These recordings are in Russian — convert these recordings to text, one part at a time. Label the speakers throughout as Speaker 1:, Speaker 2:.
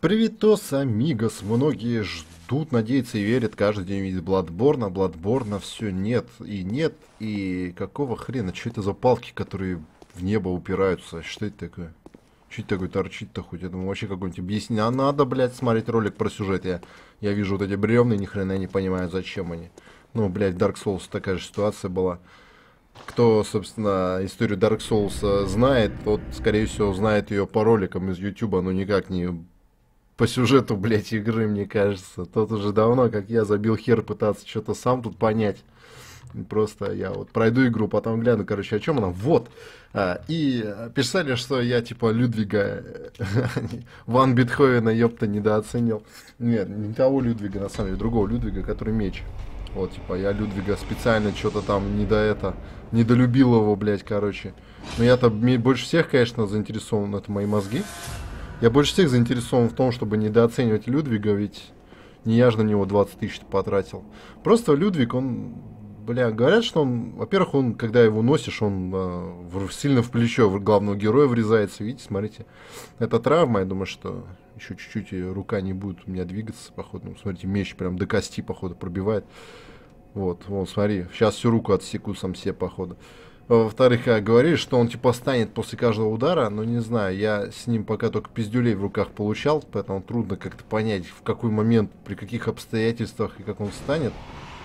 Speaker 1: Привитос, амигос. Многие ждут, надеются и верят. Каждый день видит Бладборна. Бладборна все нет. И нет. И какого хрена? Что это за палки, которые в небо упираются? Что это такое? Что это такое торчит-то хоть? Я думаю, вообще какое-нибудь объяснение. А надо, блядь, смотреть ролик про сюжет. Я вижу вот эти бревны, ни хрена не понимаю, зачем они. Ну, блядь, в Dark Souls такая же ситуация была. Кто, собственно, историю Dark Souls знает, тот, скорее всего, знает ее по роликам из YouTube, но никак не по сюжету, блядь, игры, мне кажется. Тот уже давно, как я, забил хер пытаться что-то сам тут понять. Просто я вот пройду игру, потом гляну, короче, о чем она. Вот. И писали, что я, типа, Людвига Ван Бетховена, ёпта, недооценил. Нет, не того Людвига, на самом деле, другого Людвига, который меч. Вот, типа, я Людвига специально что-то там недолюбил его, блядь, короче. Но я-то больше всех, конечно, заинтересован, это мои мозги. Я больше всех заинтересован в том, чтобы недооценивать Людвига, ведь не я же на него 20 тысяч потратил. Просто Людвиг, он, бля, говорят, что он, во-первых, он, когда его носишь, он сильно в плечо главного героя врезается. Видите, смотрите, это травма, я думаю, что еще чуть-чуть и рука не будет у меня двигаться, походу. Ну, смотрите, меч прям до кости, походу, пробивает. Вот, смотри, сейчас всю руку отсеку сам себе, походу. Во-вторых, говорили, что он типа станет после каждого удара, но не знаю, я с ним пока только пиздюлей в руках получал, поэтому трудно как-то понять, в какой момент, при каких обстоятельствах и как он станет.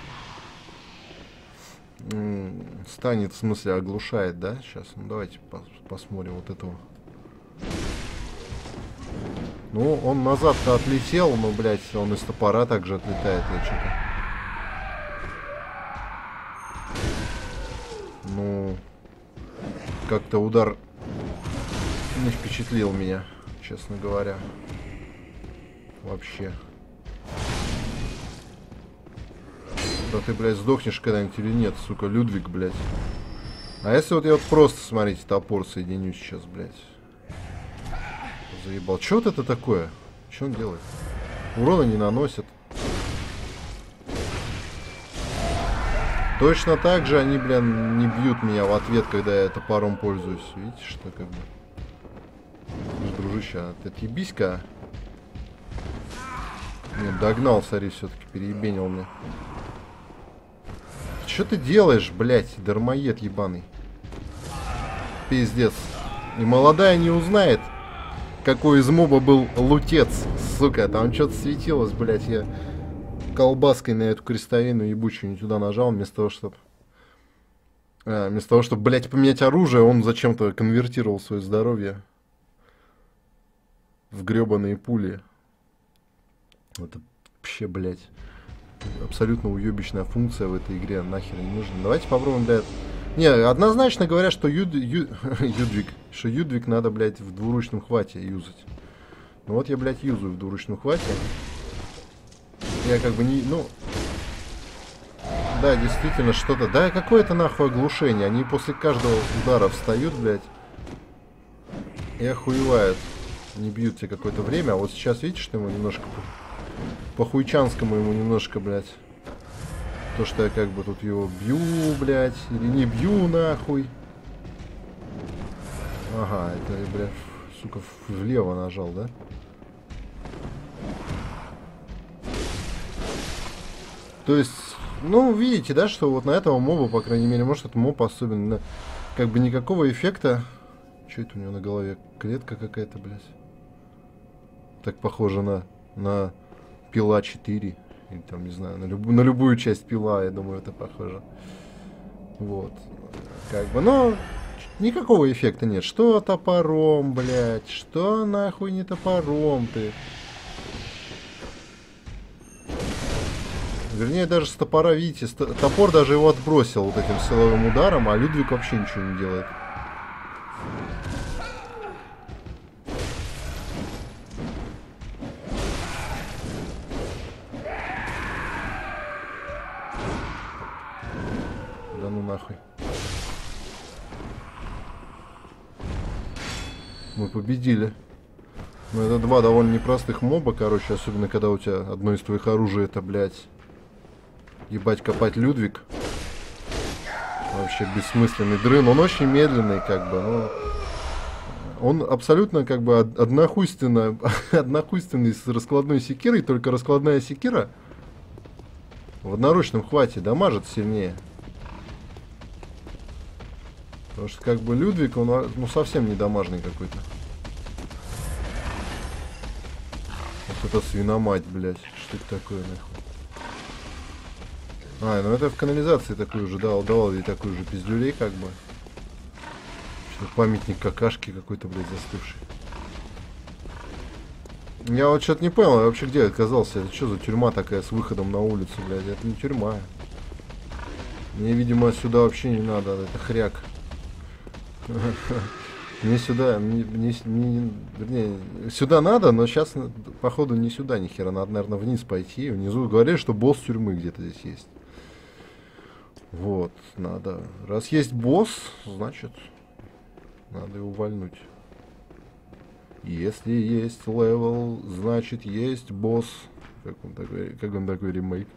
Speaker 1: Станет, в смысле, оглушает, да? Сейчас, ну давайте посмотрим вот этого. Ну, он назад-то отлетел, но, блядь, он из топора также отлетает, я что-то. Ну, как-то удар не впечатлил меня, честно говоря. Вообще. Да ты, блядь, сдохнешь когда-нибудь или нет, сука, Людвиг, блядь. А если вот я вот просто, смотрите, топор соединю сейчас, блядь. Заебал. Чё вот это такое? Что он делает? Урона не наносит. Точно так же они, блин, не бьют меня в ответ, когда я топором пользуюсь. Видите, что как бы... Дружище, а ты отъебись-ка. Нет, догнал, смотри, все-таки переебенил меня. Что ты делаешь, блядь, дармоед ебаный? Пиздец. И молодая не узнает, какой из моба был лутец. Сука, там что-то светилось, блядь, я... колбаской на эту крестовину ебучую не туда нажал, вместо того, чтобы, блядь, поменять оружие, он зачем-то конвертировал свое здоровье в гребаные пули. Это вообще, блядь, абсолютно уебищная функция в этой игре, нахер не нужна. Давайте попробуем, блядь. Не, однозначно говорят, что Юдвиг надо, блядь, в двуручном хвате юзать. Ну вот я, блядь, юзаю в двуручном хвате. Я как бы не... Ну... Да, действительно, что-то... Да, какое-то нахуй оглушение. Они после каждого удара встают, блядь. И охуевают. Не бьют тебе какое-то время. А вот сейчас, видите, что ему немножко... По хуйчанскому ему немножко, блядь. То, что я как бы тут его бью, блядь. Или не бью, нахуй. Ага, это я, блядь, сука, влево нажал, да? То есть, ну, видите, да, что вот на этого моба, по крайней мере, может, это моб особенно, как бы никакого эффекта. Что это у него на голове? Клетка какая-то, блядь. Так похоже на пила 4. Или там, не знаю, на любую часть пила, я думаю, это похоже. Вот. Как бы, но никакого эффекта нет. Что топором, блядь? Что нахуй не топором ты? Вернее, даже с топора, видите, топор даже его отбросил вот этим силовым ударом, а Людвиг вообще ничего не делает. Да ну нахуй. Мы победили. Но это два довольно непростых моба, короче, особенно когда у тебя одно из твоих оружий это, блядь, ебать копать Людвиг. Вообще бессмысленный дрын. Он очень медленный, как бы, но Он абсолютно как бы однохуйственный с раскладной секирой, только раскладная секира в одноручном хвате дамажит сильнее. Потому что как бы Людвиг, он ну совсем не дамажный какой-то. Вот это свиномать, блядь. Что это такое, нахуй? А, ну это в канализации такой уже давал и такой же пиздюлей, как бы. Что-то памятник какашки какой-то, блядь, застывший. Я вот что-то не понял, я вообще где оказался? Это что за тюрьма такая с выходом на улицу, блядь? Это не тюрьма. Мне, видимо, сюда вообще не надо, это хряк. Мне сюда, вернее, сюда надо, но сейчас, походу, не сюда ни хера. Надо, наверное, вниз пойти. Внизу говорили, что босс тюрьмы где-то здесь есть. Вот, надо. Раз есть босс, значит, надо его вальнуть. Если есть левел, значит, есть босс. Как он такой ремейк?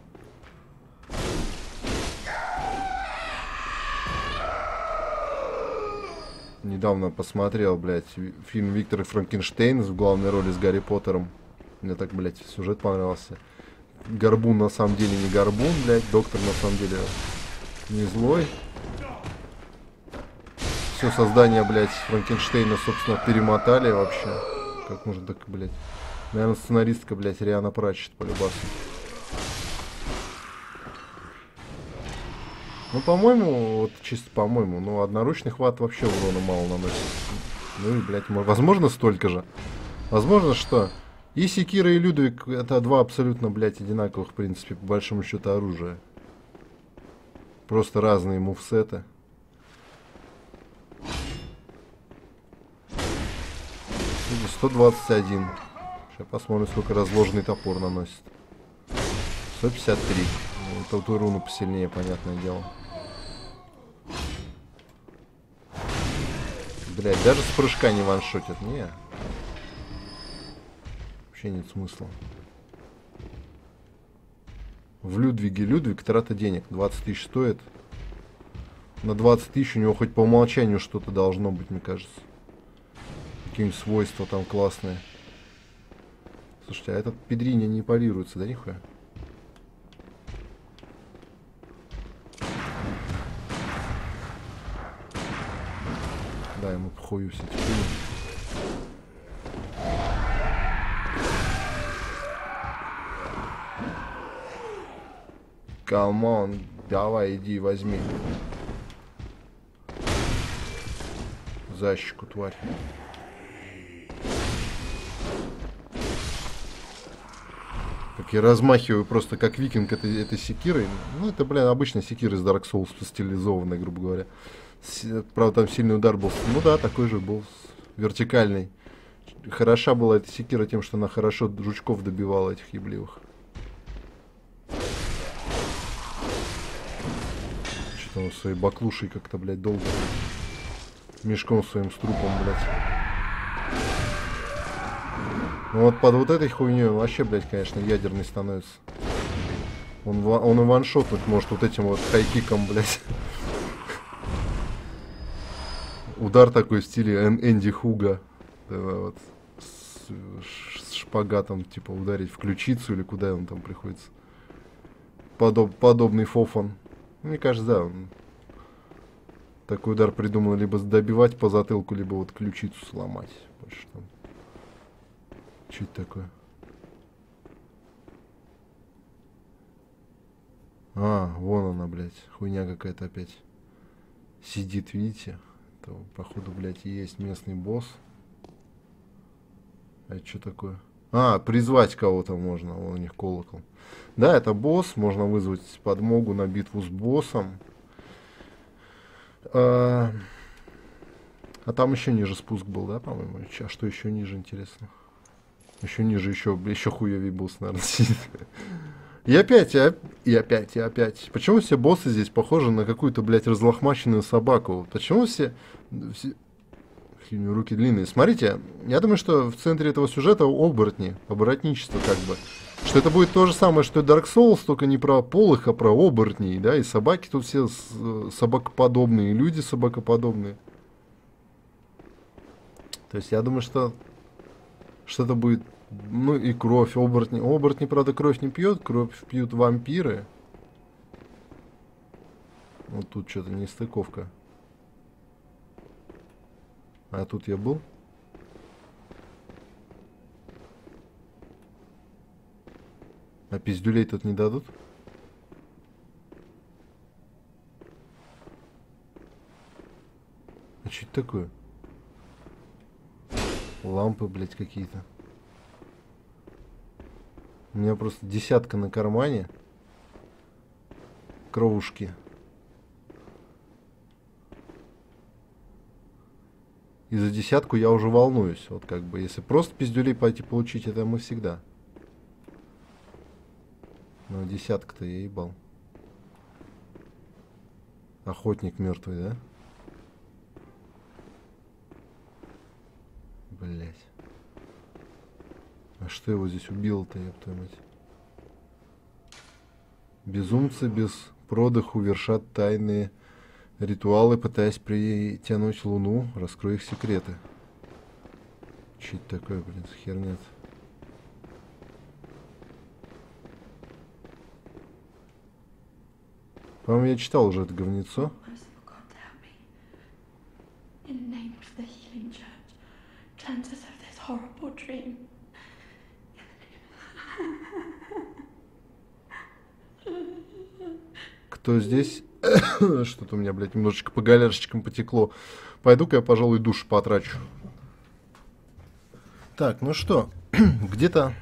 Speaker 1: Недавно посмотрел, блядь, фильм Виктора Франкенштейна в главной роли с Гарри Поттером. Мне так, блядь, сюжет понравился. Горбун на самом деле не горбун, блядь. Доктор на самом деле не злой. Все создание, блядь, Франкенштейна, собственно, перемотали вообще. Как можно так, блядь. Наверное, сценаристка, блядь, Риана Пратчетт полюбасу. Ну, по-моему, вот чисто по-моему, ну, одноручный хват вообще урона мало наносит. Ну и, блядь, возможно, столько же. Возможно, что и Секира, и Людвиг это два абсолютно, блядь, одинаковых, в принципе, по большому счету оружия. Просто разные мувсеты. И 121. Сейчас посмотрим, сколько разложенный топор наносит. 153. Ну, тут руну посильнее, понятное дело. Блять, даже с прыжка не ваншотят. Не. Вообще нет смысла. В Людвиге Людвиг трата денег. 20 тысяч стоит. На 20 тысяч у него хоть по умолчанию что-то должно быть, мне кажется. Какие-нибудь свойства там классные. Слушайте, а этот Педриня не парируется, да нихуя? Да, ему похую все эти фильмы. Камон, давай, иди, возьми. Защику, тварь. Как я размахиваю просто как викинг этой секирой. Ну, это, блин, обычная секира из Dark Souls, стилизованная, грубо говоря. Правда, там сильный удар был. Ну да, такой же был. Вертикальный. Хороша была эта секира тем, что она хорошо жучков добивала этих ебливых. Что-то он своей баклушей как-то, блядь, долго. Мешком своим с трупом, блядь. Ну вот под вот этой хуйней вообще, блядь, конечно, ядерный становится. Он и ваншотнуть может вот этим вот хайкиком, блядь. Удар такой в стиле Энди Хуга. Вот. С шпагатом, типа, ударить в ключицу или куда он там приходится. Подобный фофан. Мне кажется, да. Такой удар придумал либо добивать по затылку, либо вот ключицу сломать. Больше там. Что это такое? А, вон она, блядь. Хуйня какая-то опять. Сидит, видите? Это, походу, блядь, и есть местный босс. А это что такое? А, призвать кого-то можно. Вон у них колокол. Да, это босс. Можно вызвать подмогу на битву с боссом. А там еще ниже спуск был, да, по-моему? А что еще ниже, интересно? Еще ниже, еще хуевый босс, наверное, сидит. И опять. Почему все боссы здесь похожи на какую-то, блядь, разлохмаченную собаку? Почему все... Руки длинные. Смотрите, я думаю, что в центре этого сюжета оборотни. Оборотничество, как бы. Что это будет то же самое, что и Dark Souls, только не про полых, а про оборотней, да? И собаки тут все собакоподобные, и люди собакоподобные. То есть я думаю, что что-то будет... Ну и кровь, оборотни. Оборотни, правда, кровь не пьет, кровь пьют вампиры. Вот тут что-то нестыковка. А тут я был? А пиздюлей тут не дадут? А что это такое? Лампы, блядь, какие-то. У меня просто десятка на кармане. Кровушки. И за десятку я уже волнуюсь. Вот как бы, если просто пиздюлей пойти получить, это мы всегда. Но десятка-то я ебал. Охотник мертвый, да? Блять. А что его здесь убило-то, ёб твою мать? Безумцы без продыху вершат тайные ритуалы, пытаясь притянуть луну. Раскрой их секреты. Че это такое, блин, херня-то? По-моему, я читал уже это говнецо. Кто здесь? Что-то у меня, блядь, немножечко по галерочкам потекло. Пойду-ка я, пожалуй, душ потрачу. Так, ну что, где-то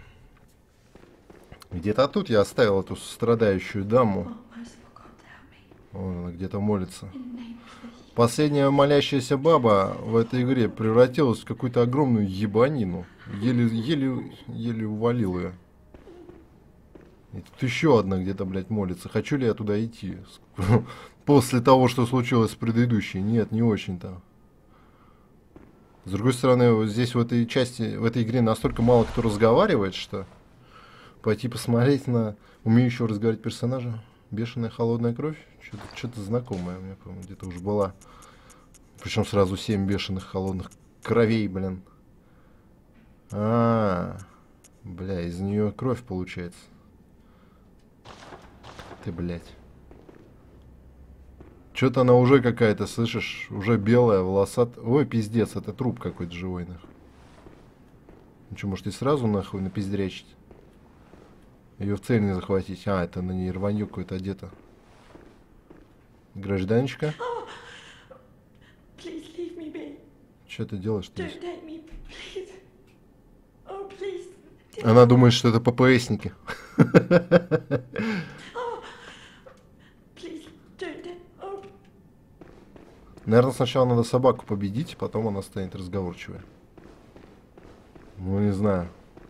Speaker 1: тут я оставил эту страдающую даму. Вон она где-то молится. Последняя молящаяся баба в этой игре превратилась в какую-то огромную ебанину. Еле увалил ее. И тут еще одна где-то, блядь, молится. Хочу ли я туда идти? После того, что случилось с предыдущей. Нет, не очень-то. С другой стороны, вот здесь в этой части, в этой игре настолько мало кто разговаривает, что пойти посмотреть на умеющего разговаривать персонажа. Бешеная холодная кровь. Что-то знакомое у меня, по-моему, где-то уже была. Причем сразу 7 бешеных холодных кровей, блин. Бля, из нее кровь получается. Ты, блядь. Что-то она уже какая-то, слышишь? Уже белая, волосатая. Ой, пиздец, это труп какой-то живой, нахуй. Ну что, может и сразу, нахуй, напиздрячить? Ее в цель не захватить. А, это на ней рванье какое-то одето. Гражданочка. Что ты делаешь здесь? Она думает, что это ППСники. Наверное, сначала надо собаку победить, потом она станет разговорчивой. Ну, не знаю.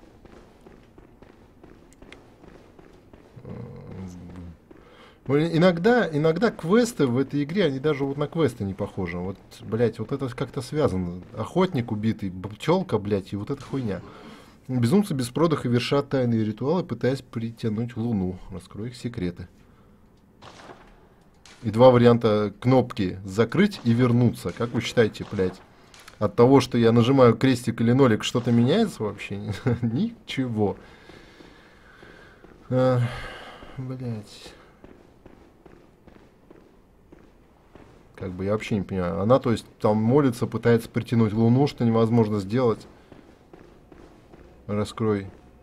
Speaker 1: Иногда квесты в этой игре, они даже вот на квесты не похожи. Вот, блядь, вот это как-то связано. Охотник убитый, пчелка, блядь, и вот эта хуйня. Безумцы без продыха вершат тайные ритуалы, пытаясь притянуть луну. Раскрой их секреты. И два варианта кнопки: закрыть и вернуться. Как вы считаете, блядь? От того, что я нажимаю крестик или нолик, что-то меняется вообще? Ничего. Блядь. Как бы я вообще не понимаю. Она, то есть, там молится, пытается притянуть луну, что невозможно сделать. Раскрой.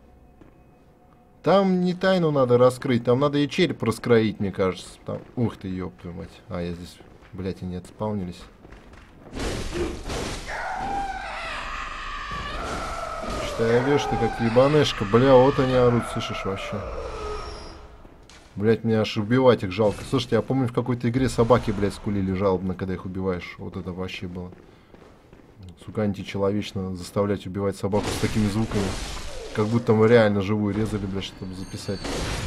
Speaker 1: Там не тайну надо раскрыть, там надо и череп раскроить, мне кажется. Там... Ух ты, ёб твою мать. А, я здесь, блядь, и не отспаунились. Считай, вешь ты как ебанешка. Бля, вот они орут, слышишь, вообще. Блять, мне аж убивать их жалко. Слушайте, я помню, в какой-то игре собаки, блядь, скулили жалобно, когда их убиваешь. Вот это вообще было. Сука, античеловечно заставлять убивать собаку с такими звуками. Как будто мы реально живую резали, блядь, чтобы записать.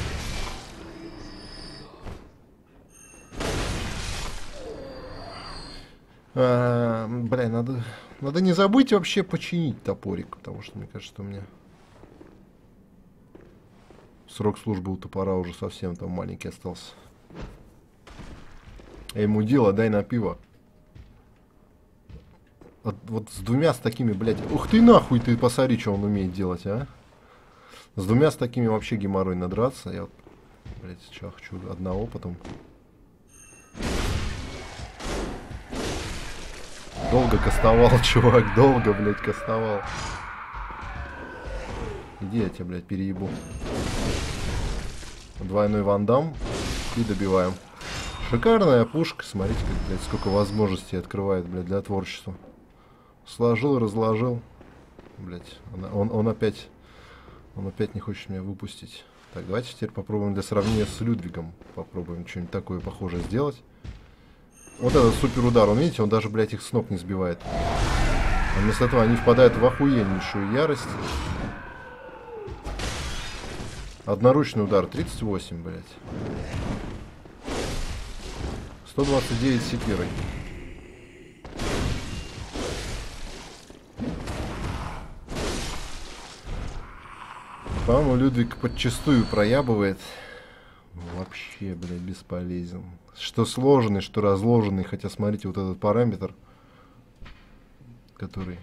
Speaker 1: Бля, надо не забыть вообще починить топорик, потому что мне кажется, что у меня срок службы у топора уже совсем там маленький остался. Эй, мудила, дай на пиво. Вот с двумя с такими, блядь... Ух ты нахуй, ты посмотри, что он умеет делать, а. С двумя с такими вообще геморрой надраться. Я вот, блядь, сейчас хочу одного потом. Долго кастовал, чувак, долго, блядь, кастовал. Иди, я тебя, блядь, переебу. Двойной вандам и добиваем. Шикарная пушка, смотрите, как, блядь, сколько возможностей открывает, блядь, для творчества. Сложил, разложил. Блядь, он опять не хочет меня выпустить. Так, давайте теперь попробуем для сравнения с Людвигом. Попробуем что-нибудь такое похожее сделать. Вот этот супер удар, он, видите, он даже, блядь, их с ног не сбивает. А вместо этого они впадают в охуеннейшую ярость. Одноручный удар 38, блядь. 129 секирой. По-моему, Людвиг подчастую проябывает. Вообще, блядь, бесполезен. Что сложенный, что разложенный. Хотя, смотрите, вот этот параметр, который...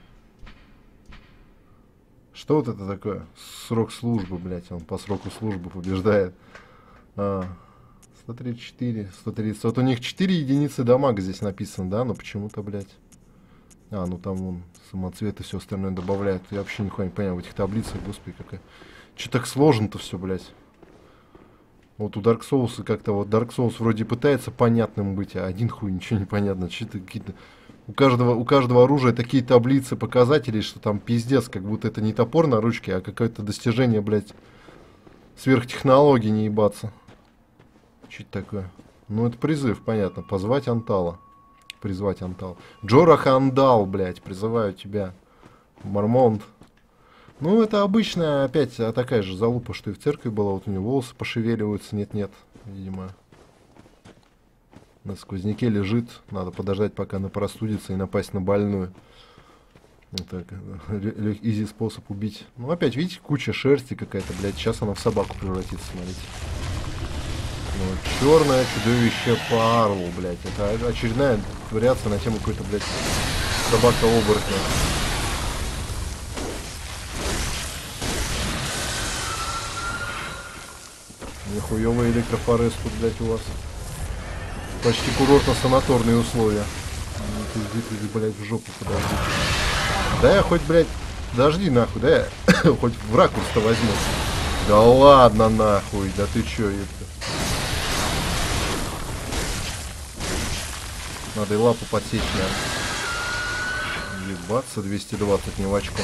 Speaker 1: Что вот это такое? Срок службы, блядь. Он по сроку службы побеждает. 134, 130. Вот у них 4 единицы дамага здесь написано, да? Но почему-то, блядь... ну там вон самоцвет и все остальное добавляют. Я вообще нихуя не понимаю в этих таблицах. Господи, какая... Че так сложно-то все, блядь? Вот у Dark Souls как-то вот Dark Souls вроде пытается понятным быть, а один хуй ничего не понятно. Что-то какие-то... У каждого оружия такие таблицы показателей, что там пиздец, как будто это не топор на ручке, а какое-то достижение, блядь, сверхтехнологий, не ебаться. Что-то такое. Ну, это призыв, понятно. Позвать Антала. Призвать Антал. Джорах Андал, блядь, призываю тебя. Мармонт. Ну, это обычная, опять, такая же залупа, что и в церкви была. Вот у него волосы пошевеливаются. Нет-нет, видимо. На сквозняке лежит. Надо подождать, пока она простудится, и напасть на больную. Вот так. Изи способ убить. Ну, опять, видите, куча шерсти какая-то, блядь. Сейчас она в собаку превратится, смотрите. Ну, черное чудовище по Арлу, блядь. Это очередная вариация на тему какой-то, блядь, собака-оборотня. Нихуёвый электрофорез тут, блядь, у вас. Почти курортно-санаторные условия. Ты, блядь, в жопу подожди. Да я хоть, блядь, подожди нахуй, да я хоть в ракурс-то возьму. Да ладно нахуй, да ты чё, это? Надо и лапу подсечь, надо. Ебаться, 220 не в очко.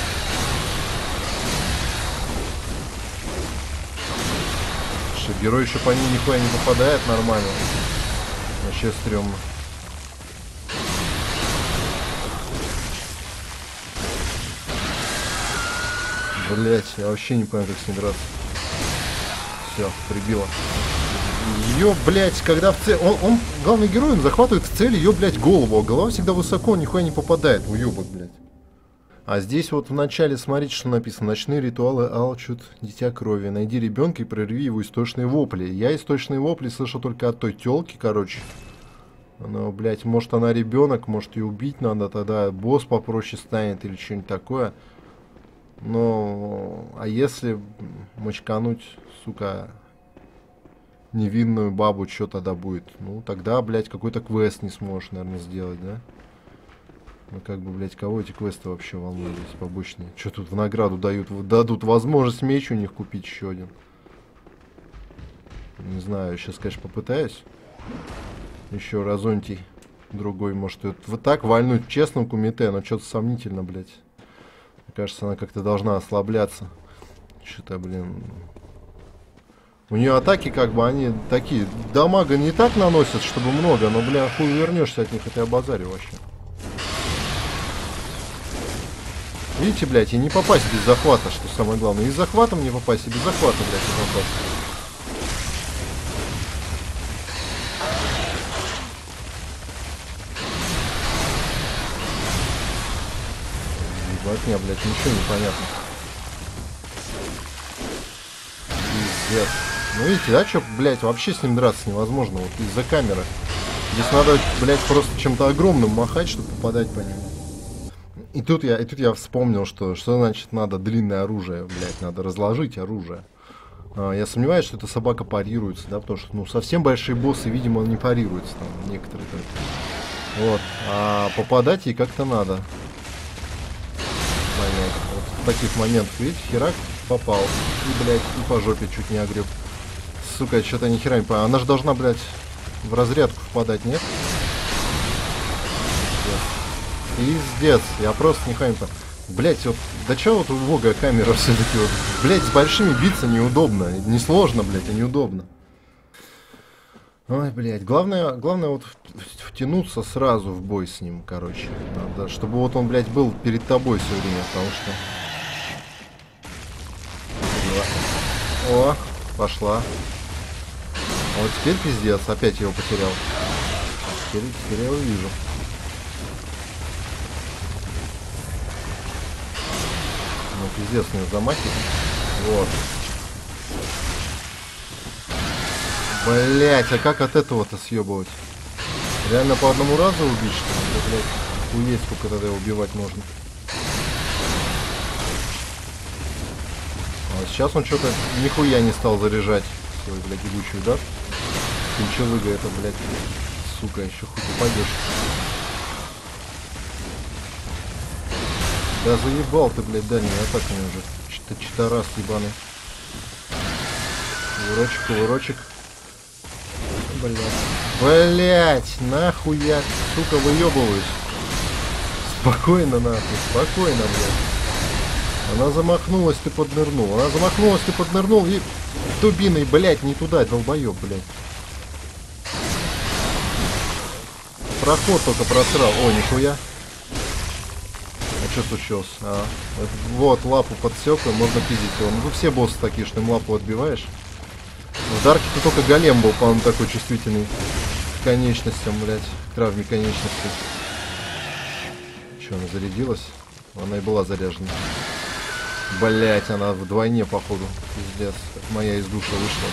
Speaker 1: Герой еще по ней нихуя не попадает нормально. Вообще стрёмно. Блять, я вообще не понимаю, как с ней драться. Все, прибило. Ее, блять, когда в цель... Он, главный герой, он захватывает в цель ее, блять, голову. А голова всегда высоко, нихуя не попадает. Уебок, блять. А здесь вот в начале, смотрите, что написано. Ночные ритуалы алчут дитя крови. Найди ребенка и прорви его истошные вопли. Я истошные вопли слышу только от той телки, короче. Ну, блядь, может она ребенок, может ее убить надо, тогда босс попроще станет или что-нибудь такое. Но, а если мочкануть, сука, невинную бабу, что тогда будет? Ну, тогда, блядь, какой-то квест не сможешь, наверное, сделать, да? Ну, как бы, блядь, кого эти квесты вообще волнуют здесь побочные? Что тут в награду дают? Дадут возможность меч у них купить еще один. Не знаю, сейчас, конечно, попытаюсь. Еще разонтий другой, может, вот так вальнуть в честном кумите, но что-то сомнительно, блядь. Мне кажется, она как-то должна ослабляться. Что-то, блин... У нее атаки, как бы, они такие... Дамага не так наносят, чтобы много, но, бля, хуй вернешься от них, это я базарю вообще. Видите, блядь, и не попасть без захвата, что самое главное. И с захватом не попасть, и без захвата, блядь, не попасть. Ебатня, блядь, ничего не понятно. Пиздец. Ну видите, да, что, блядь, вообще с ним драться невозможно, вот из-за камеры. Здесь надо, блядь, просто чем-то огромным махать, чтобы попадать по нему. И тут я вспомнил, что значит надо длинное оружие, блядь, надо разложить оружие. Я сомневаюсь, что эта собака парируется, да, потому что, ну, совсем большие боссы, видимо, не парируются там, некоторые только. Вот, а попадать ей как-то надо. Понять. Вот в таких моментах, видите, херак попал. И, блядь, и по жопе чуть не огреб. Сука, я что-то ни хера не понимаю. Она же должна, блядь, в разрядку впадать, нет? Пиздец, я просто не понимаю. Блять, вот до чего вот убогая камера все-таки вот. Блять, с большими биться неудобно. Не сложно, блять, а неудобно. Ой, блять, главное вот втянуться сразу в бой с ним, короче. Надо, чтобы вот он, блять, был перед тобой все время, потому что... О, пошла. А вот теперь пиздец, опять его потерял. Теперь я его вижу. Ну, пиздец, у него замахи. Вот. Блять, а как от этого-то съебывать? Реально по одному разу убить, что ли? Да, блять, хуеть, сколько тогда его убивать можно. А сейчас он что-то нихуя не стал заряжать свой, блядь, ебучий удар. Пинчелыга это, блядь, сука, еще хуй упадешь. Да заебал ты, блядь, дальней атаками уже. Чита-раз ебаный. Кувырочек. Блять, нахуя, сука, выебываюсь. Спокойно, нахуй, спокойно, блядь. Она замахнулась, ты поднырнул. И дубиной, блядь, не туда, долбоеб, блядь. Проход только просрал. О, нихуя. А что случилось? Вот, лапу подсек, можно пиздить его. Ну, все боссы такие, что им лапу отбиваешь. В Дарке-то только голем был, по-моему, такой чувствительный к конечностям, блядь, к травме конечности. Че, она зарядилась? Она и была заряжена. Блять, она вдвойне, походу. Пиздец. Как моя из душа вышла,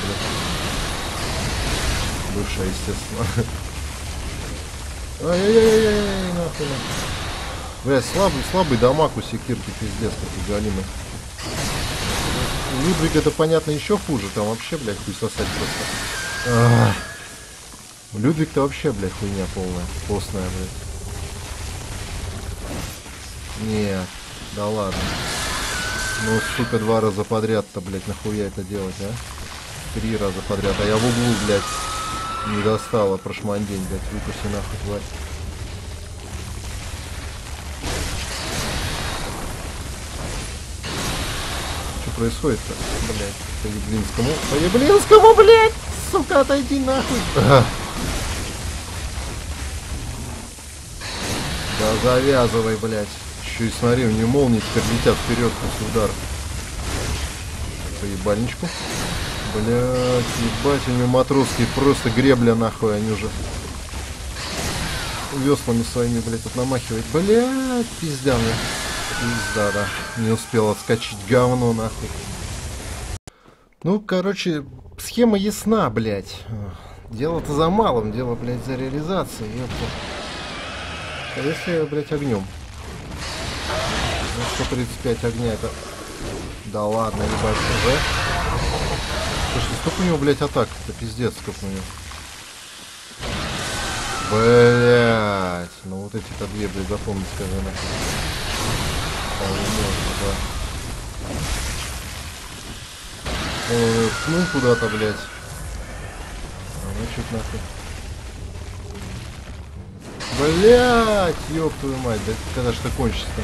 Speaker 1: блядь. Бывшая, естественно. Ай-яй-яй-яй, нахуй. Блядь, слабый дамаг у секирки, пиздец, какой галимый. Людвиг это, понятно, еще хуже. Там вообще, блядь, хуй сосать просто. Людвиг-то вообще, блядь, хуйня полная. Постная, блядь. Нет, да ладно. Ну, сука, 2 раза подряд-то, блядь, нахуя это делать, а? 3 раза подряд. А я в углу, блядь, не достала прошмандень, блядь. Выкуси нахуй, тварь. Происходит-то, блядь, по Яблинскому, блядь, сука, отойди нахуй. Да завязывай, блядь. Еще и смотри, у нее молнии теперь летят вперед после удара. По ебальничку. Блядь, ебать, у нее матросские просто гребля нахуй, они уже веслами своими, блядь, тут намахивает. Блядь, пизда мне. Пизда, да. Не успел отскочить, говно, нахуй. Ну, короче, схема ясна, блядь. Дело-то за малым, дело, блядь, за реализацией, ёпта. А если, блядь, огнем? Ну, 135 огня, это... Да ладно, ебать, уже. Слушай, сколько у него, блядь, атак? Это пиздец, сколько у него. Блядь. Ну, вот эти-то две, блядь, запомни, скажи, нахуй. Ткнул куда-то, блядь. Ну чуть нахуй. Блядь, ёб твою мать, да когда ж это кончится-то?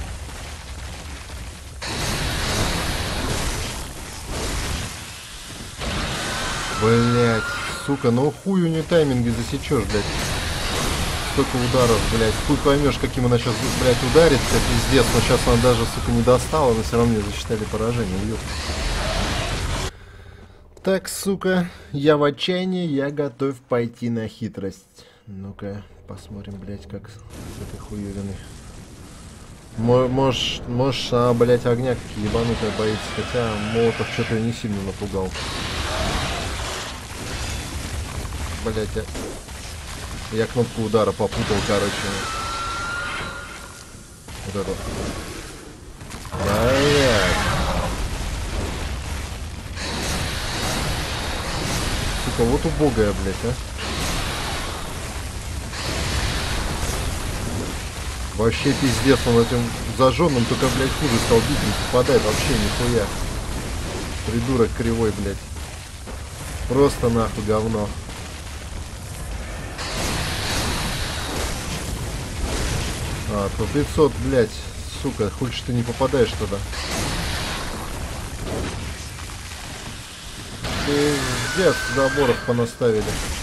Speaker 1: Блядь, сука, ну хуй у нее тайминги засечешь, блядь. Столько ударов, блядь. Хуй поймешь, каким она сейчас, блядь, ударится, пиздец. Но сейчас она даже, сука, не достала, но все равно мне засчитали поражение, ёп. Так, сука, я в отчаянии, я готов пойти на хитрость. Ну-ка, посмотрим, блядь, как с этой хуевиной. Может, блядь, огня как ебанутая боится. Хотя Молотов что-то не сильно напугал. Блядь, я кнопку удара попутал, короче. здорово. Блядь. Сука, вот убогая, блядь, а. Вообще пиздец, он этим зажженным только, блядь, хуже стал бить, не попадает вообще нихуя. Придурок кривой, блядь. Просто нахуй говно. А, по 500, блядь, сука, хуй что ты не попадаешь туда. Пиздец, заборов понаставили.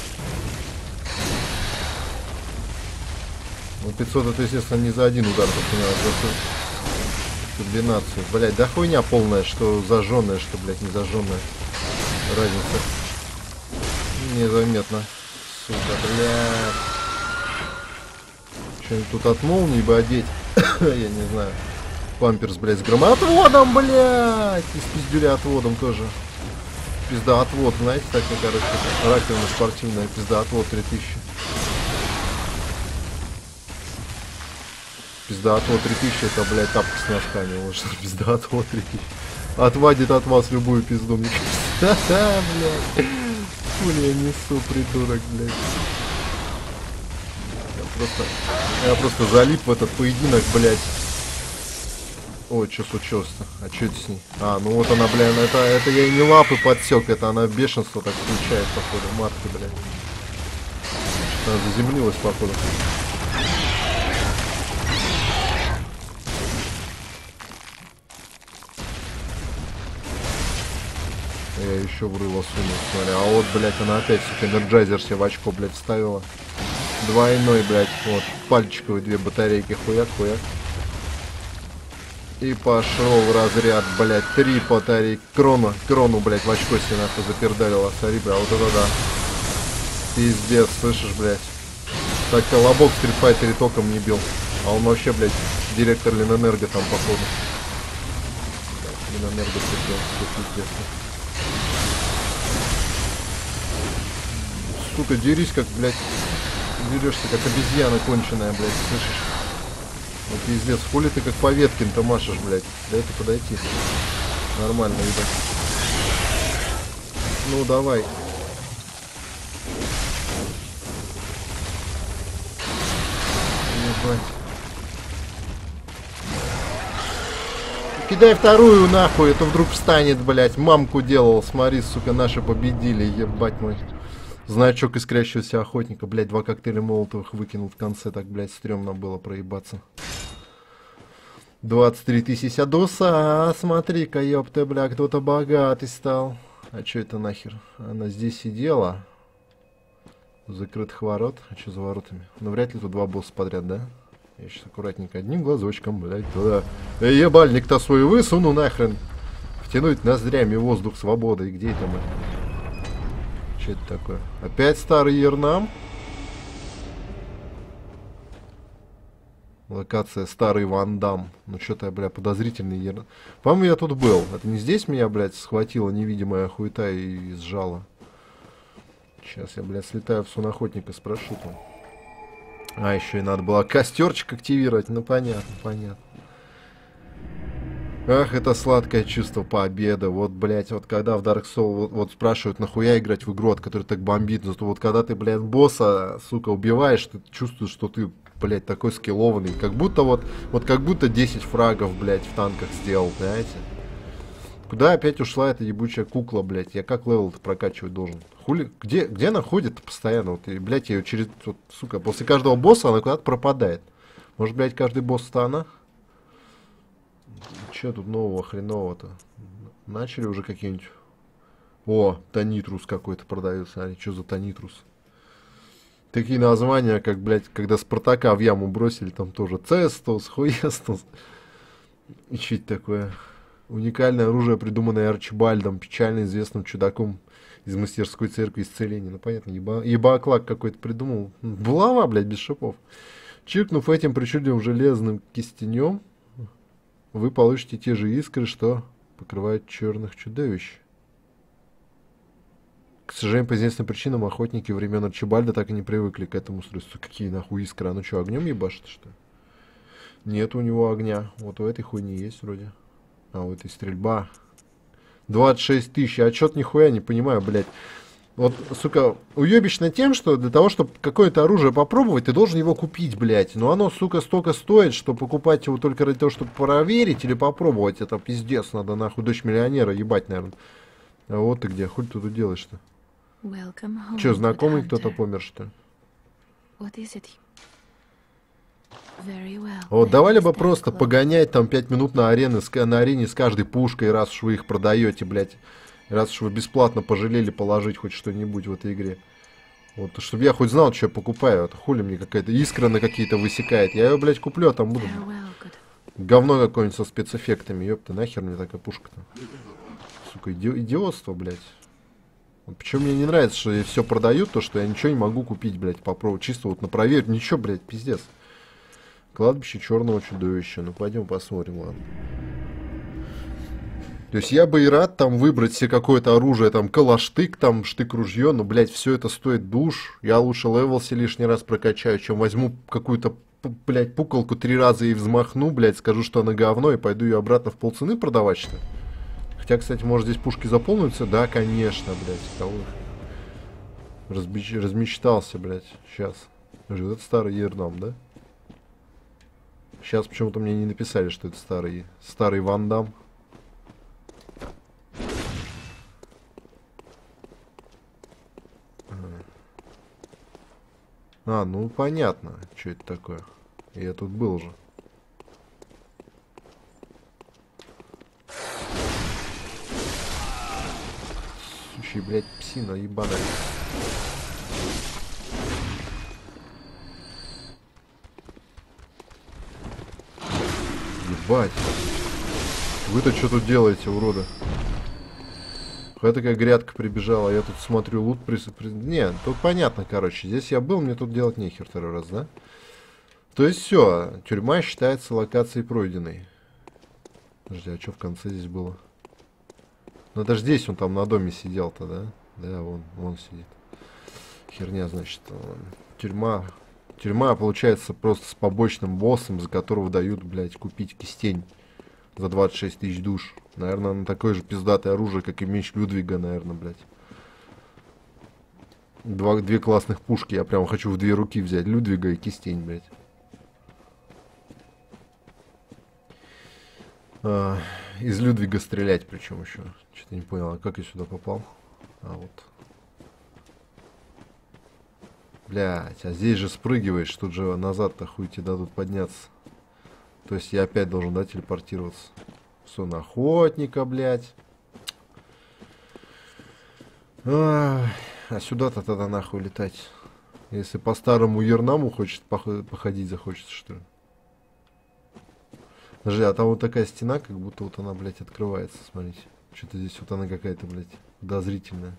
Speaker 1: Ну 500 это, естественно, не за один удар, только надо за комбинацию. Блядь, да хуйня полная, что зажженная, что, блядь, не зажженная. Разница незаметно. Сука, блядь. Что-нибудь тут от молнии бы одеть. Я не знаю. Памперс, блядь, с громоотводом, блядь. И с пиздюля-отводом тоже. Пизда-отвод, знаете, такая, короче, раковина спортивная. Пизда-отвод 3000. Пизда-отвод 3000, это, блядь, тапка с носками. Вот что пизда-отвод 3000. Отводит от вас любую пизду, мне кажется. Ха-ха, блядь. Хули я несу, придурок, блядь. Я просто залип в этот поединок, блядь. Ой, что случилось-то? А что это с ней? А, ну вот она, блядь, это я и не лапы подсек, это она бешенство так включает, походу, матка, блядь. Она заземлилась, походу. Я еще в рыло сунул, смотри. А вот, блядь, она опять, сука, энерджайзер себе в очко, блядь, вставила. Двойной, блядь, вот, пальчиковые 2 батарейки, хуяк-хуяк. И пошел в разряд, блядь, 3 батарейки. Крону, блядь, в очко себе нахуй запердалила, смотри, бля, вот это да. Пиздец, слышишь, блядь. Так колобок в Street Fighter током не бил. А он вообще, блядь, директор Ленэнерго там, походу. Ленэнерго прикрыл, все пиздец. Сука, дерись как, блядь, дерешься как обезьяна конченая, блядь, слышишь? Ну, пиздец, хули ты как по веткин-то машешь, блядь. Дай это подойти. Нормально, видать. Ну, давай. Ебать. Кидай вторую, нахуй, это вдруг встанет, блядь. Мамку делал, смотри, сука, наши победили, ебать мой. Значок искрящегося охотника, блядь, 2 коктейля молотовых выкинул в конце, так, блядь, стрёмно было проебаться. 23 тысячи адоса, смотри-ка, ёпта, бля, кто-то богатый стал. А чё это нахер? Она здесь сидела. Закрытых ворот. А чё за воротами? Ну, вряд ли тут 2 босса подряд, да? Я сейчас аккуратненько одним глазочком, блядь, туда. Ебальник-то свой высуну нахрен. Втянуть ноздрями воздух свободы. Где это мы? Что это такое? Опять старый Ернам? Локация старый Ван Дам. Ну что-то я, бля, подозрительный Ернам. По-моему, я тут был. Это не здесь меня, блядь, схватила невидимая хуета и сжала. Сейчас я, блядь, слетаю в сонохотника, спрошу там. А, еще и надо было костерчик активировать. Ну понятно, понятно. Ах, это сладкое чувство победы. Вот, блядь, вот когда в Dark Souls вот спрашивают, нахуя играть в игру, от которой так бомбит. Зато вот когда ты, блядь, босса, сука, убиваешь, ты чувствуешь, что ты, блядь, такой скиллованный. Как будто вот как будто 10 фрагов, блядь, в танках сделал, понимаете? Куда опять ушла эта ебучая кукла, блядь? Я как левел-то прокачивать должен? Хули? Где она ходит постоянно? Вот, и, блядь, я ее через... Вот, сука, после каждого босса она куда-то пропадает. Может, блядь, каждый босс-то она? Че тут нового хренового-то? Начали уже какие-нибудь... О, Танитрус какой-то продается. А что за Танитрус? Такие названия, как, блядь, когда Спартака в яму бросили, там тоже Цестус, Хуестус. И что это такое? Уникальное оружие, придуманное Арчибальдом, печально известным чудаком из мастерской церкви исцеления. Ну, понятно, ебаклак какой-то придумал. Булава, блядь, без шипов. Чиркнув этим причудливым железным кистенем, вы получите те же искры, что покрывают черных чудовищ. К сожалению, по известным причинам охотники времен Арчибальда так и не привыкли к этому устройству. Какие нахуй искры? А ну что, огнем ебашит, что ли? Нет у него огня. Вот у этой хуйни есть вроде. А у этой стрельба. 26 тысяч. А чё-то нихуя не понимаю, блядь. Вот, сука, уебищно тем, что для того, чтобы какое-то оружие попробовать, ты должен его купить, блядь. Но оно, сука, столько стоит, что покупать его только ради того, чтобы проверить или попробовать, это пиздец. Надо нахуй дочь миллионера ебать, наверное. А вот ты где, хуй ты тут делаешь-то? Че, знакомый кто-то помер, что ли? Вот давали бы просто погонять там 5 минут на арене с каждой пушкой, раз уж вы их продаете, блядь. Раз уж вы бесплатно пожалели положить хоть что-нибудь в этой игре. Вот, чтобы я хоть знал, что я покупаю. Это хули мне какая-то искра на какие-то высекает. Я ее, блядь, куплю, а там буду говно какое-нибудь со спецэффектами. Ёпта, нахер мне такая пушка-то. Сука, идиотство, блядь. Вот почему мне не нравится, что все продают, то что я ничего не могу купить, блядь, попробовать. Чисто вот на проверку. Ничего, блядь, пиздец. Кладбище черного чудовища. Ну, пойдем посмотрим, ладно. То есть я бы и рад там выбрать себе какое-то оружие, там калаштык, там штык-ружье, но, блядь, все это стоит душ. Я лучше левел себе лишний раз прокачаю, чем возьму какую-то, блядь, пуколку 3 раза и взмахну, блядь, скажу, что она говно, и пойду ее обратно в полцены продавать, что ли? Хотя, кстати, может здесь пушки заполнятся? Да, конечно, блядь, кого размечтался, блядь, сейчас. Подожди, вот это старый Ернам, да? Сейчас почему-то мне не написали, что это старый Ван Дам. А, ну понятно, что это такое. Я тут был же. Сущий, блядь, псина ебаная. Ебать. Вы-то что тут делаете, уроды? Какая такая грядка прибежала, я тут смотрю, лут Не, тут понятно, короче. Здесь я был, мне тут делать нехер второй раз, да? То есть все, тюрьма считается локацией пройденной. Подожди, а что в конце здесь было? Ну даже здесь он там на доме сидел-то, да? Да, вон сидит. Херня, значит. Тюрьма, получается, просто с побочным боссом, за которого дают, блядь, купить кистень за 26 тысяч душ. Наверное, на такое же пиздатое оружие, как и меч Людвига, наверное, блядь. Две классных пушки. Я прям хочу в 2 руки взять. Людвига и кистень, блядь. Из Людвига стрелять причем еще. Что-то не понял, а как я сюда попал? А вот. Блядь, а здесь же спрыгиваешь. Тут же назад-то хуй тебе дадут подняться. То есть я опять должен, да, телепортироваться. Сон охотника, блядь. А сюда-то тогда нахуй летать. Если по старому Ернаму хочет походить захочется, что ли? Подожди, а там вот такая стена, как будто вот она, блядь, открывается, смотрите. Что-то здесь вот она какая-то, блядь, подозрительная.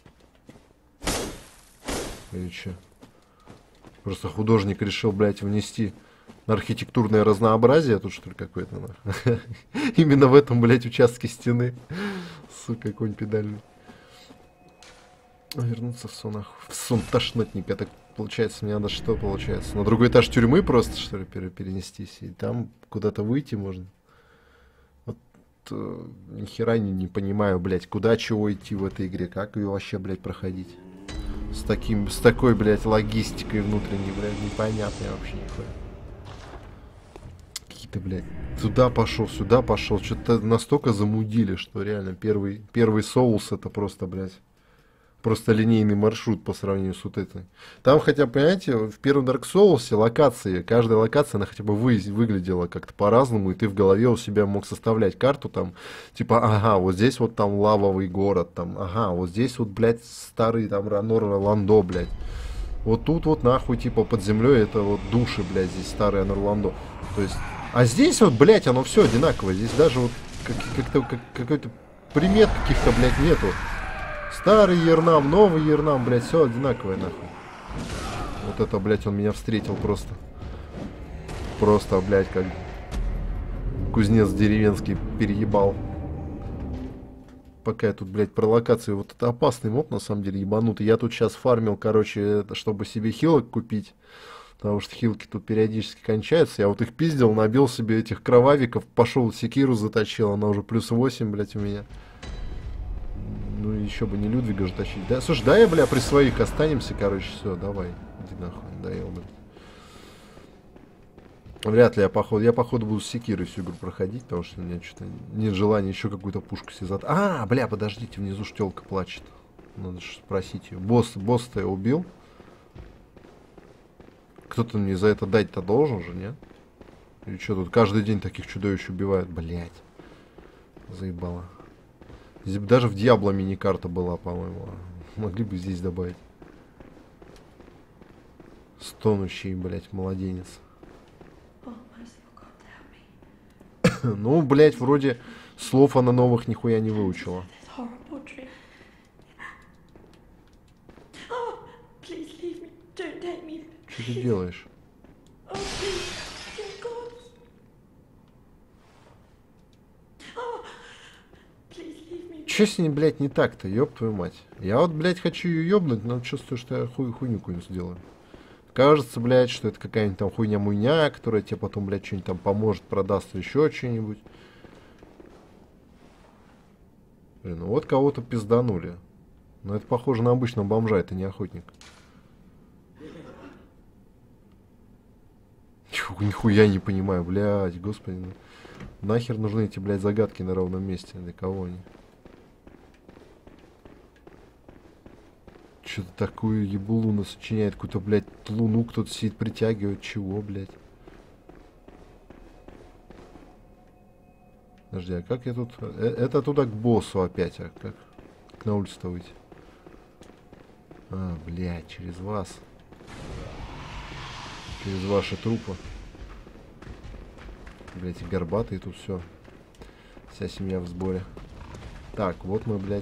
Speaker 1: Или что? Просто художник решил, блядь, внести архитектурное разнообразие тут, что ли, какое-то. Именно в этом, блядь, участке стены. Сука, конь педальный. Вернуться в сон, в сон тошнотник. Это получается, мне надо что получается? На другой этаж тюрьмы просто, что ли, перенестись? И там куда-то выйти можно? Вот ни хера не понимаю, блядь, куда чего идти в этой игре. Как ее вообще, блядь, проходить? С такой, блядь, логистикой внутренней, блядь, непонятной вообще нихуя. Какие-то, блядь, сюда пошел, сюда пошел. Что-то настолько замудили, что реально первый соус это просто, блядь, просто линейный маршрут по сравнению с вот этой. Там хотя бы, понимаете, в первом Dark Souls локации, каждая локация, она хотя бы выглядела как-то по-разному, и ты в голове у себя мог составлять карту, там, типа, ага, вот здесь вот там лавовый город, там, ага, вот здесь вот, блядь, старый там Ранор Ландо, блядь. Вот тут вот нахуй, типа, под землей это вот души, блядь, здесь старый Орландо. То есть, а здесь вот, блядь, оно все одинаковое. Здесь даже вот какой-то примет каких-то, блядь, нету. Старый Ернам, новый Ернам, блядь, все одинаковое, нахуй. Вот это, блядь, он меня встретил просто. Просто, блядь, как кузнец деревенский переебал. Пока я тут, блядь, про локацию. Вот это опасный моб, на самом деле, ебанутый. Я тут сейчас фармил, короче, чтобы себе хилок купить. Потому что хилки тут периодически кончаются. Я вот их пиздил, набил себе этих кровавиков, пошел секиру заточил, она уже плюс 8, блядь, у меня. Ну еще бы не Людвига же тащить, да? Слушай, да я, бля, при своих останемся, короче, все, давай. Иди нахуй, надоел, блядь. Вряд ли я походу буду с секирой всю игру проходить, потому что у меня что-то нет желания еще какую-то пушку себе зад... А, бля, подождите, внизу ж тёлка плачет. Надо же спросить ее. Босс-то я убил. Кто-то мне за это дать-то должен же, нет? Или что тут каждый день таких чудовищ убивают? Блять. Заебало. Здесь даже в Диабло мини-карта была, по-моему. Могли бы здесь добавить. Стонущий, блять, младенец. Ну, блять, вроде слов она новых нихуя не выучила. Что ты делаешь? Че с ней, блядь, не так-то, ёб твою мать? Я вот, блядь, хочу ее ёбнуть, но чувствую, что я хуйню какую-нибудь сделаю. Кажется, блядь, что это какая-нибудь там хуйня-муйня, которая тебе потом, блядь, что-нибудь там поможет, продаст еще что-нибудь. Блин, ну вот кого-то пизданули. Но это похоже на обычного бомжа, это не охотник. Нихуя не понимаю, блядь, господи. Ну, нахер нужны эти, блядь, загадки на ровном месте? Для кого они? Что-то такую ебулу сочиняет, какую-то, блядь, луну кто-то сидит, притягивает. Чего, блядь? Подожди, а как я тут... Это туда к боссу опять, а как на улицу-то выйти? А, блядь, через вас. Через ваши трупы. Блядь, и горбатые тут все. Вся семья в сборе. Так, вот мы, блядь.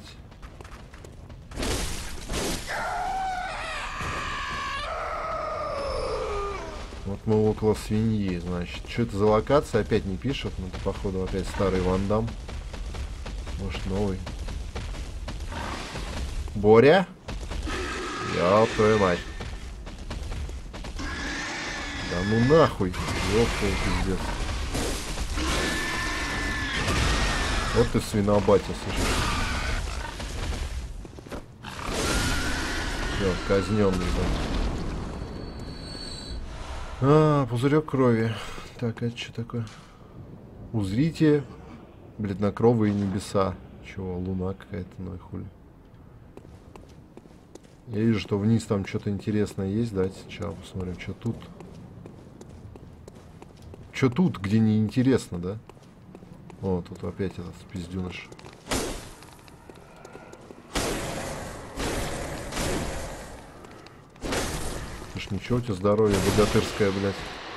Speaker 1: Вот мы около свиньи, значит. Что это за локация? Опять не пишут. Ну, это, походу, опять старый Ван Дам. Может, новый. Боря? Ёб твою мать. Да ну нахуй. Ёб твой пиздец. Вот ты свинобатя, слышишь. Все, казненный, да. А, пузырек крови. Так, это что такое? Узрите, бледнокровые небеса. Чего, луна какая-то, ну и хули. Я вижу, что вниз там что-то интересное есть. Давайте сначала посмотрим, что тут. Что тут, где не интересно, да? О, тут опять этот пиздюныш. Слушай, ничего у тебя здоровье богатырское, блядь.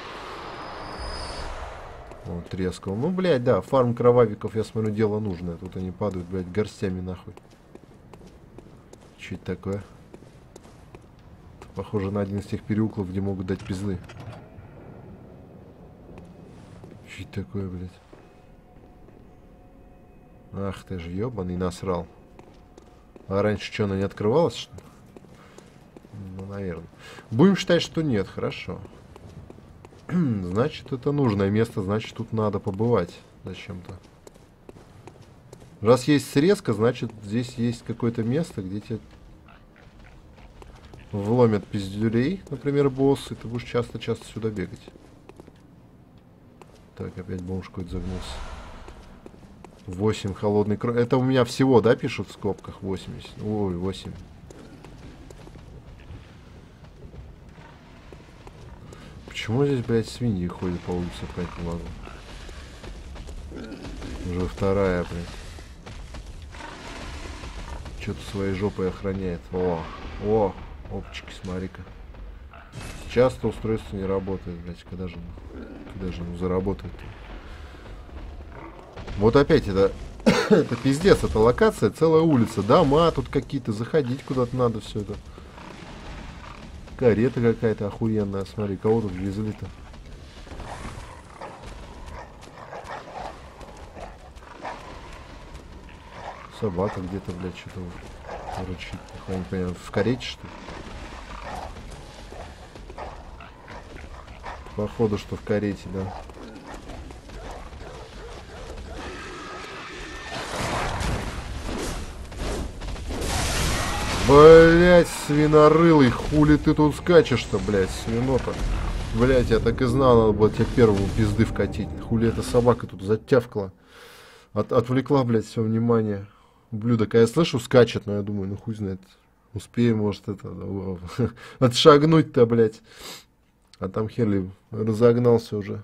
Speaker 1: О, трескал. Ну, блядь, да, фарм кровавиков, я смотрю, дело нужное. Тут они падают, блядь, горстями нахуй. Что это такое? Это похоже на один из тех переуклов, где могут дать пизды. Что это такое, блядь? Ах ты же ебаный насрал. А раньше что, она не открывалась, что ли? Ну, наверное. Будем считать, что нет, хорошо. Значит, это нужное место, значит, тут надо побывать зачем-то. Раз есть срезка, значит, здесь есть какое-то место, где тебе вломят пиздюлей, например, босс, и ты будешь часто-часто сюда бегать. Так, опять бомж какой-то загнулся. 8 холодной крови. Это у меня всего, да, пишут в скобках? 80. Ой, 8. Почему здесь, блядь, свиньи ходят по улице, опять не могу. Уже вторая, блядь. Что-то своей жопой охраняет. О, опчики, смотри-ка. Сейчас-то устройство не работает, блядь. Когда же оно заработает? Вот опять это... это пиздец, это локация, целая улица. Дома тут какие-то, заходить куда-то надо все это. Карета какая-то охуенная. Смотри, кого тут везли-то? Собака где-то, блядь, что-то рычит. Я не понимаю, в карете, что ли? Походу, что в карете, да. Блять, свинорылый, хули ты тут скачешь-то, блять, свинота. Блять, я так и знал, надо было тебе первому пизды вкатить. Хули эта собака тут затявкала. Отвлекла, блять, все внимание. Ублюдок, а я слышу, скачет, но я думаю, ну хуй знает. Успеем, может, это, отшагнуть-то, блять. А там Херли разогнался уже.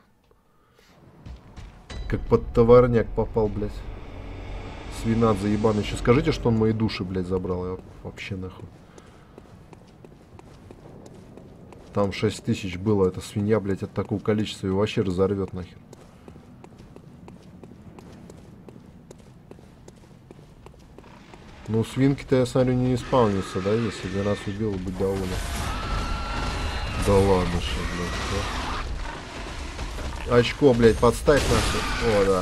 Speaker 1: Как под товарняк попал, блять. Свинадзе ебаный. Еще скажите, что он мои души, блядь, забрал. Я вообще нахуй. Там 6000 было. Эта свинья, блядь, от такого количества его вообще разорвет нахер. Ну, свинки-то, я смотрю, не исполнится, да? Если один раз убил, быть доволен. Да ладно, что, блядь, да? Очко, блядь, подставь нахуй. О, да.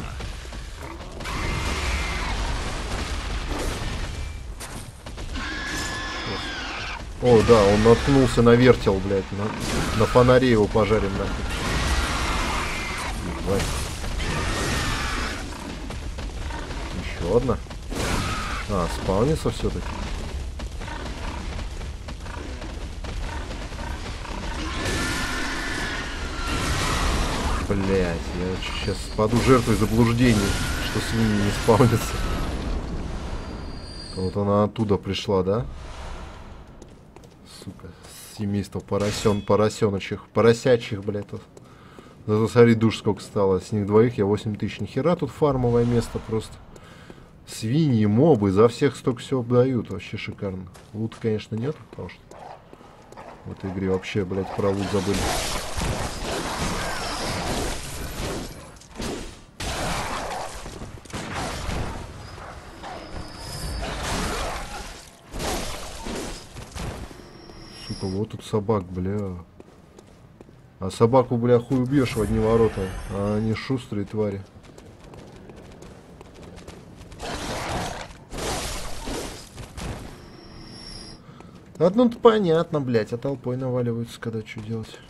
Speaker 1: О, да, он наткнулся на вертел, блядь. На фонаре его пожарим, нахуй. Ебать. Еще одна. А, спаунится все-таки. Блять, я сейчас паду жертвой заблуждений, что свиньи не спаунятся. Вот она оттуда пришла, да? Сука, семейство поросеночек, поросячьих, блядь, тут. Зато смотри, душ сколько стало. С них двоих я 8000. Нихера тут фармовое место просто. Свиньи, мобы, за всех столько всего дают. Вообще шикарно. Лут, конечно, нет, потому что в этой игре вообще, блядь, про лут забыли. Сука, вот тут собак, бля. А собаку, бля, хуй убьешь в одни ворота. А они шустрые твари. Одно-то понятно, блядь, а толпой наваливаются, когда что делать.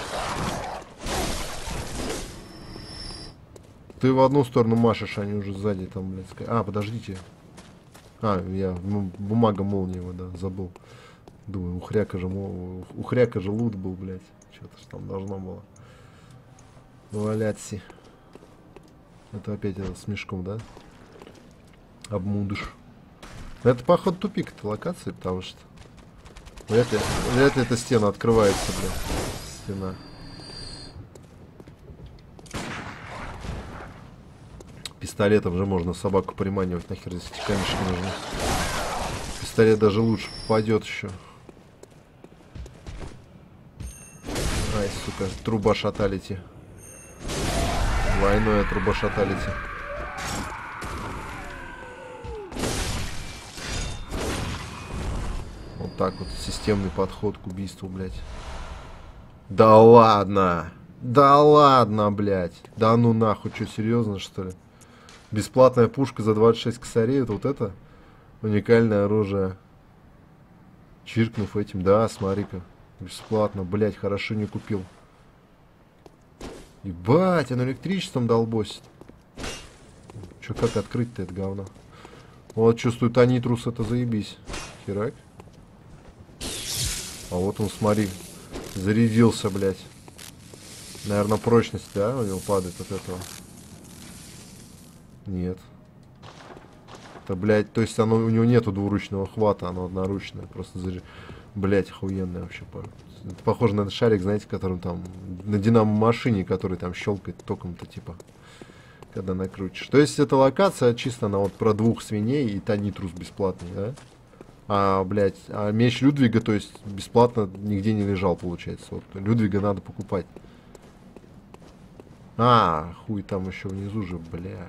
Speaker 1: Ты в одну сторону машешь, они уже сзади там, блядь. А, подождите. А, я бумага молнии его, да, забыл. Думаю, у хряка же лут был, блядь. Что-то ж там должно было. Валяться. Это опять это с мешком, да? Обмудыш. Это, походу, тупик этой локации, потому что вряд ли эта стена открывается, блядь. Стена. Пистолетом же можно собаку приманивать. Нахер здесь эти камешки нужны. Пистолет даже лучше попадет еще. Ай, сука, труба шаталити. Двойное труба шаталити. Вот так вот, системный подход к убийству, блядь. Да ладно! Да ладно, блядь! Да ну нахуй, что, серьезно, что ли? Бесплатная пушка за 26 косарей, это вот это? Уникальное оружие. Чиркнув этим, да, смотри-ка. Бесплатно, блядь, хорошо не купил. Ебать, оно электричеством долбосит. Че, как открыть-то это говно? Вот, чувствую, танитрус, это заебись. Херак. А вот он, смотри, зарядился, блядь. Наверное, прочность, да, у него падает от этого. Нет. Это, блядь, то есть оно, у него нету двуручного хвата, оно одноручное. Просто, блядь, охуенное вообще. Это похоже на этот шарик, знаете, которым там, на динамо-машине, который там щелкает током-то, типа, когда накрутишь. То есть эта локация чисто на вот про двух свиней и танитрус бесплатный, да? А, блядь, а меч Людвига, то есть, бесплатно нигде не лежал, получается. Вот, Людвига надо покупать. А, хуй, там еще внизу же, бля.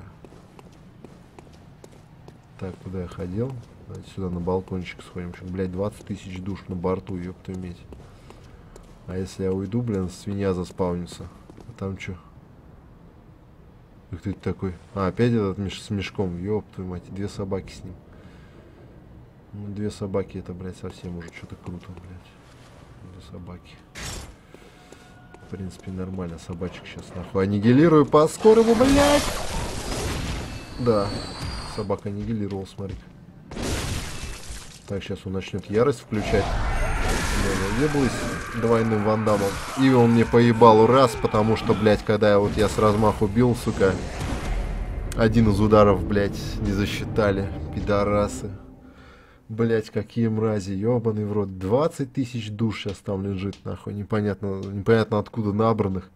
Speaker 1: Так, куда я ходил? Давайте сюда на балкончик сходим. Блядь, 20 000 душ на борту, ёб твою медь. А если я уйду, блин, свинья заспаунится. А там что? Как ты такой? А, опять этот с мешком. Ёб твою мать, две собаки с ним. Ну, две собаки, это, блядь, совсем уже что-то круто, блядь. Две собаки. В принципе, нормально. Собачек сейчас нахуй аннигилирую по скорому, блядь! Да, собака аннигилировал, смотри. Так, сейчас он начнет ярость включать. Еблась двойным вандамом. И он мне поебал раз, потому что, блядь, когда я с размаху бил, сука, один из ударов, блядь, не засчитали. Пидорасы. Блядь, какие мрази, ебаный в рот. 20 тысяч душ сейчас там лежит, нахуй. Непонятно откуда набранных.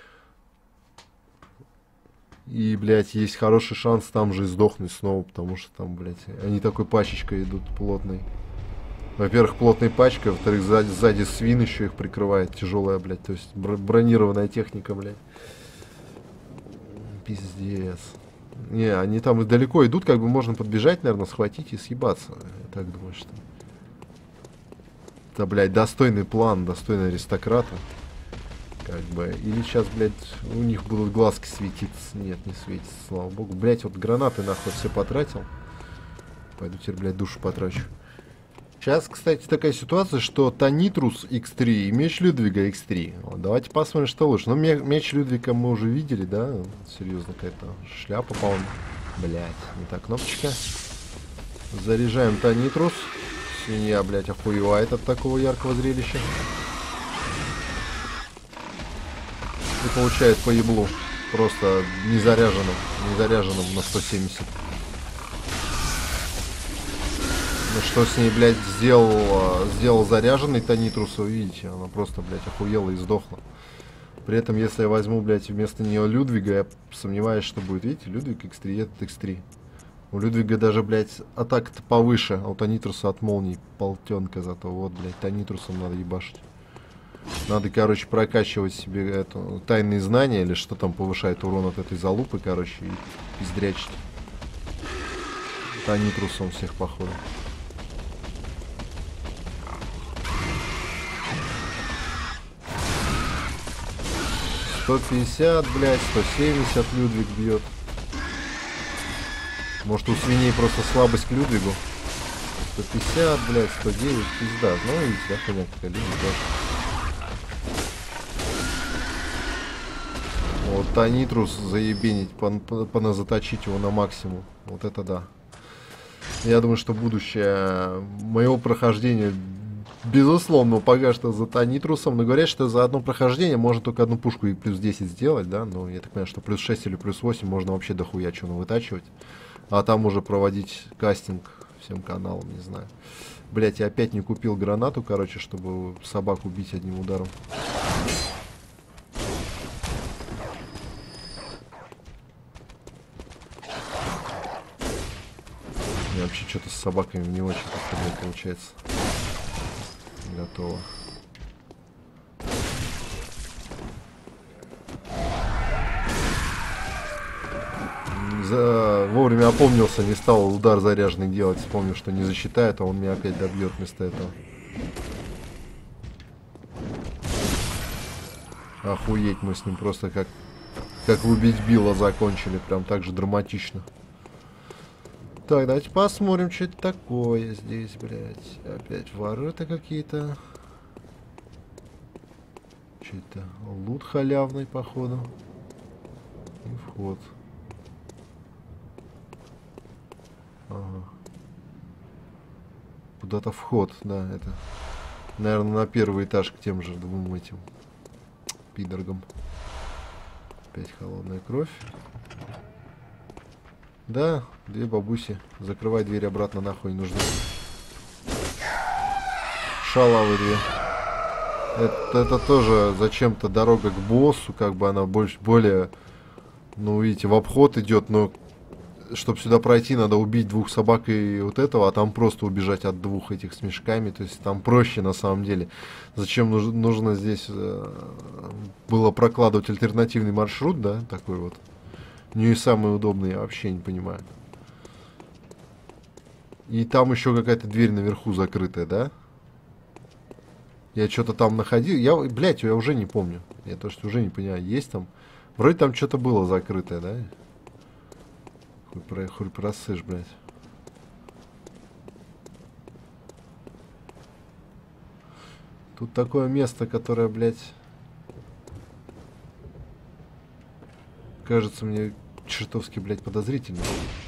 Speaker 1: И, блядь, есть хороший шанс там же сдохнуть снова, потому что там, блядь, они такой пачечкой идут плотной. Во-первых, плотной пачкой, во-вторых, сзади свин еще их прикрывает, тяжелая, блядь, то есть бронированная техника, блядь. Пиздец. Не, они там далеко идут, как бы можно подбежать, наверное, схватить и съебаться. Я так думаю, что... Это, блядь, достойный план, достойный аристократа. Как бы. Или сейчас, блядь, у них будут глазки светиться. Нет, не светится, слава богу. Блядь, вот гранаты нахуй все потратил. Пойду теперь, блядь, душу потрачу. Сейчас, кстати, такая ситуация, что Танитрус X3 и меч Людвига X3. Вот, давайте посмотрим, что лучше. Ну, меч Людвига мы уже видели, да? Серьезно, какая-то шляпа, по-моему. Блядь, не та кнопочка. Заряжаем Танитрус. Свинья, блядь, охуевает от такого яркого зрелища. И получает по еблу. Просто незаряженным на 170. Ну что с ней, блядь, сделал заряженный Танитрус, вы видите, она просто, блядь, охуела и сдохла. При этом, если я возьму, блядь, вместо нее Людвига, я сомневаюсь, что будет. Видите, Людвиг X3, этот X3. У Людвига даже, блядь, атака-то повыше, а у Танитруса от молний полтенка зато. Вот, блядь, Танитрусом надо ебашить. Надо, короче, прокачивать себе это, тайные знания, или что там повышает урон от этой залупы, короче, и пиздрячить. Танитрусом всех, походу. «150, блядь, 170 Людвиг бьет. Может, у свиней просто слабость к Людвигу. 150, блядь, 109, пизда. Ну, видите, да, хуйня какая, Людвиг тоже. Вот Танитрус заебенить, поназаточить его на максимум. Вот это да. Я думаю, что будущее моего прохождения, безусловно, пока что за Танитрусом. Но говорят, что за одно прохождение можно только одну пушку и плюс 10 сделать, да? Но я так понимаю, что плюс 6 или плюс 8 можно вообще дохуя чего вытачивать. А там уже проводить кастинг всем каналам, не знаю. Блять, я опять не купил гранату, короче, чтобы собаку убить одним ударом. Мне вообще что-то с собаками не очень как-то получается. Готово. Вовремя опомнился, не стал удар заряженный делать. Вспомнил, что не засчитает, а он меня опять добьет вместо этого. Охуеть, мы с ним просто как в убить Билла закончили. Прям так же драматично. Так, давайте посмотрим, что это такое здесь, блядь. Опять ворота какие-то. Что это? Лут халявный, походу. И вход. Ага. Куда-то вход, да, это. Наверное, на первый этаж к тем же двум этим пидоргам. Опять холодная кровь. Да, две бабуси. Закрывай дверь обратно, нахуй не нужны. Шалавы две. Это тоже зачем-то дорога к боссу, как бы она более, ну, видите, в обход идет, но чтобы сюда пройти, надо убить двух собак и вот этого, а там просто убежать от двух этих с мешками, то есть там проще на самом деле. Зачем нужно здесь было прокладывать альтернативный маршрут, да, такой вот. Не самый удобный, я вообще не понимаю. И там еще какая-то дверь наверху закрытая, да? Я что-то там находил. Блядь, я уже не помню. Я то, что уже не понимаю. Есть там. Вроде там что-то было закрытое, да? Хуй просышь, блядь. Тут такое место, которое, блядь, кажется мне чертовски, блядь, подозрительно.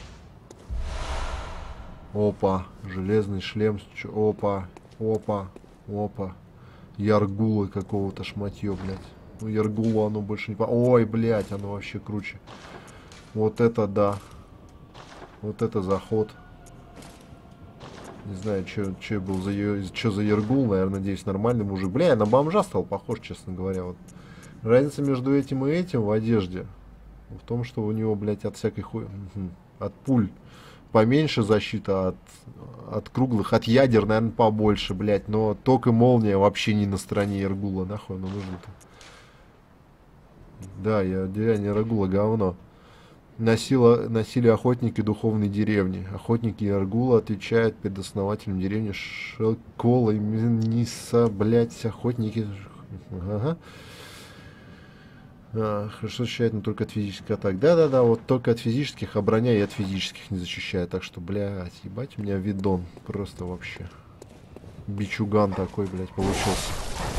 Speaker 1: Опа, железный шлем. Опа, опа, опа. Яргула какого-то шматье, блядь. Ну, Яргулу оно больше не... Ой, блядь, оно вообще круче. Вот это да. Вот это заход. Не знаю, что был за Яргул. Наверное, надеюсь, нормальный мужик. Бля, я на бомжа стал похож, честно говоря. Вот. Разница между этим и этим в одежде в том, что у него, блядь, от всякой от пуль поменьше защита, от круглых, от ядер, наверное, побольше, блядь. Но ток и молния вообще не на стороне Яргула. Нахуй оно нужно-то? Да, я не Яргула, говно. Носили охотники духовной деревни. Охотники Яргула отвечают перед основателем деревни Шелкола и Ниса, блядь, охотники. Ага. Хорошо защищает, но только от физических атак. Да-да-да, вот только от физических, а броня и от физических не защищает. Так что, блядь, ебать у меня видон. Просто вообще. Бичуган такой, блядь, получился.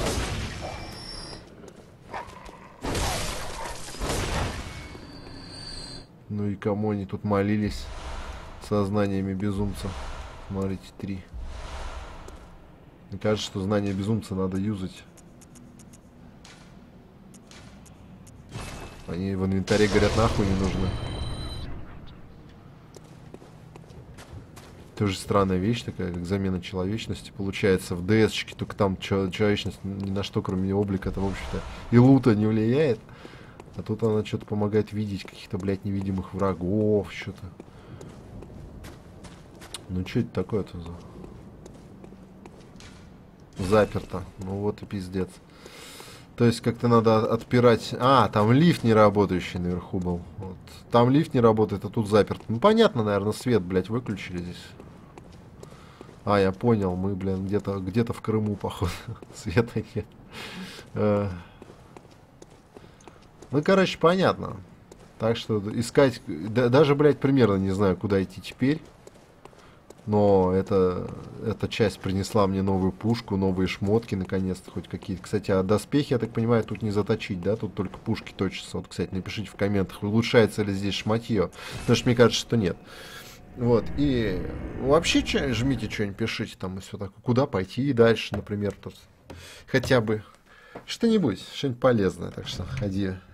Speaker 1: Ну и кому они тут молились сознаниями безумца? Смотрите, 3. Мне кажется, что знание безумца надо юзать. Они в инвентаре говорят, нахуй не нужны. Тоже странная вещь такая, как замена человечности. Получается, в ДС-чике только там человечность ни на что, кроме облика, это, в общем-то, и лута не влияет. А тут она что-то помогает видеть каких-то, блядь, невидимых врагов, что-то. Ну, что это такое-то за... Заперто. Ну, вот и пиздец. То есть, как-то надо отпирать... А, там лифт не работающий наверху был. Вот. Там лифт не работает, а тут заперт. Ну, понятно, наверное, свет, блядь, выключили здесь. А, я понял, мы, блин, где-то в Крыму, походу. Света нет. Ну, короче, понятно. Так что искать... Даже, блядь, примерно не знаю, куда идти теперь. Но эта часть принесла мне новую пушку, новые шмотки, наконец-то, хоть какие-то. Кстати, а доспехи, я так понимаю, тут не заточить, да? Тут только пушки точатся. Вот, кстати, напишите в комментах, улучшается ли здесь шматье. Потому что мне кажется, что нет. Вот, и вообще жмите что-нибудь, пишите там и все такое. Куда пойти дальше, например, тут. Хотя бы что-нибудь полезное. Так что ходи.